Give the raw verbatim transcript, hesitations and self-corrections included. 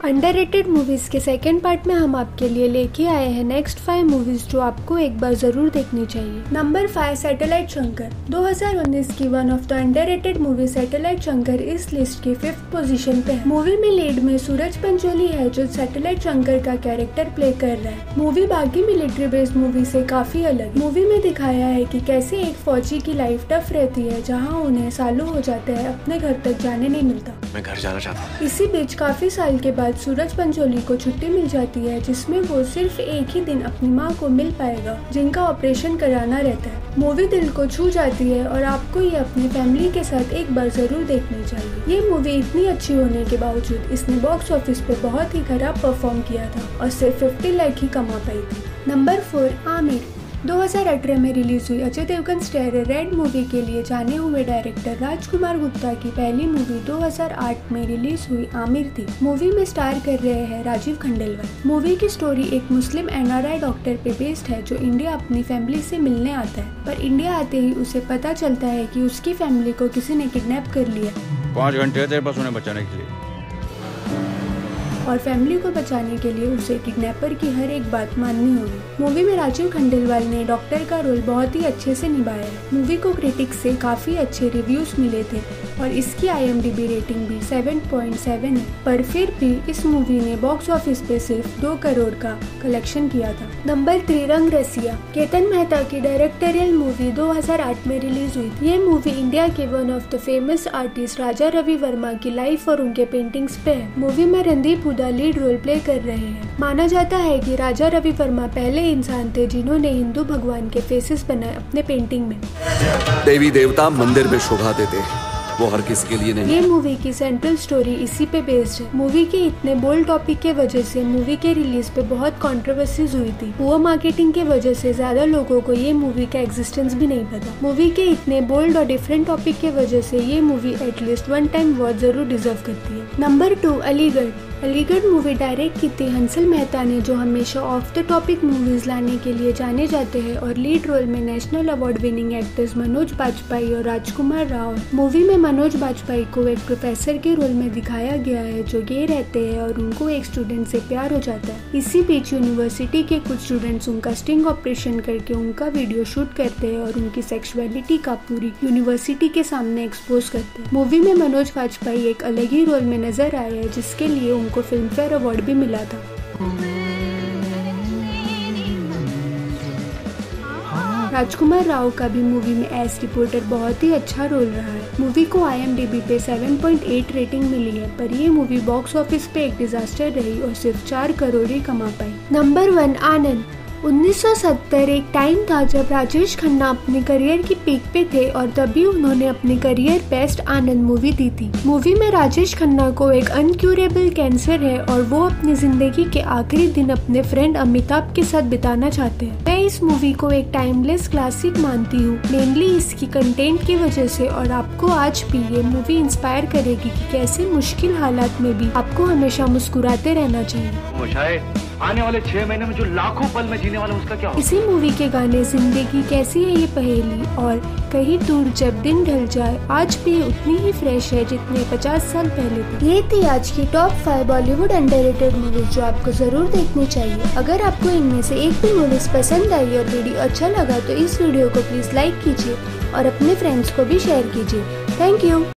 Underrated movies के second part में हम आपके लिए लेके आए हैं नेक्स्ट फाइव मूवीज जो आपको एक बार जरूर देखनी चाहिए। Number five, Satellite Shankar. दो हज़ार उन्नीस की one of the underrated movie Satellite Shankar इस लिस्ट की फिफ्थ पोजीशन पे है। मूवी में लीड में सूरज पंचोली है जो सैटेलाइट शंकर का कैरेक्टर प्ले कर रहा है। मूवी बाकी मिलिट्री बेस्ड मूवी से काफी अलग। मूवी में दिखाया है कि कैसे एक फौजी की लाइफ टफ रहती है जहाँ उन्हें सालों हो जाते हैं अपने घर तक जाने नहीं मिलता। मैं घर जाना चाहता हूँ। इसी बीच काफी साल के बाद सूरज पंचोली को छुट्टी मिल जाती है जिसमें वो सिर्फ एक ही दिन अपनी माँ को मिल पाएगा जिनका ऑपरेशन कराना रहता है। मूवी दिल को छू जाती है और आपको ये अपनी फैमिली के साथ एक बार जरूर देखनी चाहिए। ये मूवी इतनी अच्छी होने के बावजूद इसने बॉक्स ऑफिस पे बहुत ही खराब परफॉर्म किया था और सिर्फ पचास लाख ही कमा पाई थी। Number four, Aamir. दो हज़ार अठारह में रिलीज हुई Ajay Devgn starrer Raid movie के लिए जाने हुए डायरेक्टर राजकुमार गुप्ता की पहली मूवी दो हज़ार आठ में रिलीज हुई आमिर थी। मूवी में स्टार कर रहे हैं राजीव खंडेलवाल। मूवी की स्टोरी एक Muslim N R I doctor पे बेस्ड है जो इंडिया अपनी फैमिली से मिलने आता है, पर इंडिया आते ही उसे पता चलता है कि उसकी फैमिली को किसी ने किडनैप कर लिया। पाँच घंटे तेरे पास उन्हें बचाने के लिए और फैमिली को बचाने के लिए उसे किडनैपर की हर एक बात माननी होगी। मूवी में राजीव खंडेलवाल ने डॉक्टर का रोल बहुत ही अच्छे से निभाया है। मूवी को क्रिटिक्स से काफी अच्छे रिव्यूज मिले थे और इसकी I M D B rating भी सात पॉइंट सात है, पर फिर भी इस मूवी ने बॉक्स ऑफिस पे सिर्फ दो करोड़ का कलेक्शन किया था। नंबर थ्री, रंग रसिया। केतन मेहता की डायरेक्टोरियल मूवी दो हज़ार आठ में रिलीज हुई थी। ये मूवी इंडिया के one of the famous artist Raja Ravi Varma की लाइफ और उनके पेंटिंग्स पे है। मूवी में Randeep Hooda lead role play कर रहे हैं। माना जाता है कि राजा रवि वर्मा पहले इंसान थे जिन्होंने हिंदू भगवान के फेसेस बनाए अपने पेंटिंग में। देवी देवता मंदिर में शोभा देते हैं, वो हर किसी के लिए नहीं। ये मूवी की सेंट्रल स्टोरी इसी पे बेस्ड है। मूवी के इतने बोल्ड टॉपिक के वजह से मूवी के रिलीज पे बहुत कंट्रोवर्सीज हुई थी। पुअर मार्केटिंग के वजह से ज्यादा लोगों को ये मूवी का एग्जिस्टेंस भी नहीं पता। मूवी के इतने बोल्ड और डिफरेंट टॉपिक के वजह से ये movie at least one time watch जरूर डिजर्व करती है। Number two, Aligarh. Aligarh movie direct की थी हंसल मेहता ने जो हमेशा ऑफ द टॉपिक मूवीज लाने के लिए जाने जाते हैं और लीड रोल में national award winning actors Manoj Bajpayee और राजकुमार राव। मूवी में मनोज बाजपेयी को एक प्रोफेसर के रोल में दिखाया गया है जो गे रहते हैं और उनको एक स्टूडेंट से प्यार हो जाता है। इसी बीच यूनिवर्सिटी के कुछ स्टूडेंट्स उनका स्टिंग ऑपरेशन करके उनका वीडियो शूट करते हैं और उनकी सेक्सुअलिटी का पूरी यूनिवर्सिटी के सामने एक्सपोज करते हैं। मूवी में मनोज बाजपेयी एक अलग ही रोल में नजर आए हैं जिसके लिए उनको फिल्म फेयर अवार्ड भी मिला था। राजकुमार राव का भी मूवी में एज रिपोर्टर बहुत ही अच्छा रोल रहा है। मूवी को आई एम डी बी पे सात पॉइंट आठ रेटिंग मिली है, पर ये मूवी बॉक्स ऑफिस पे एक डिजास्टर रही और सिर्फ चार करोड़ ही कमा पाई। नंबर वन, आनंद। उन्नीस सौ सत्तर एक टाइम था जब राजेश खन्ना अपने करियर की पीक पे थे और तभी उन्होंने अपने करियर बेस्ट आनंद मूवी दी थी। मूवी में राजेश खन्ना को एक अनक्यूरेबल कैंसर है और वो अपनी जिंदगी के आखिरी दिन अपने फ्रेंड अमिताभ के साथ बिताना चाहते हैं। मैं इस मूवी को एक टाइमलेस क्लासिक मानती हूँ, मेनली इसकी कंटेंट की वजह से, और आपको आज भी ये मूवी इंस्पायर करेगी कि कैसे मुश्किल हालात में भी आपको हमेशा मुस्कुराते रहना चाहिए। आने वाले छह महीने में जो लाखों पल में जीने वाला उसका क्या होगा? इसी मूवी के गाने जिंदगी कैसी है ये पहेली और कहीं दूर जब दिन ढल जाए आज भी उतनी ही फ्रेश है जितने पचास साल पहले थी। ये थी आज की top five Bollywood underrated movies जो आपको जरूर देखनी चाहिए। अगर आपको इनमें से एक भी मूवीज पसंद आई और वीडियो अच्छा लगा तो इस वीडियो को प्लीज लाइक कीजिए और अपने फ्रेंड्स को भी शेयर कीजिए। Thank you.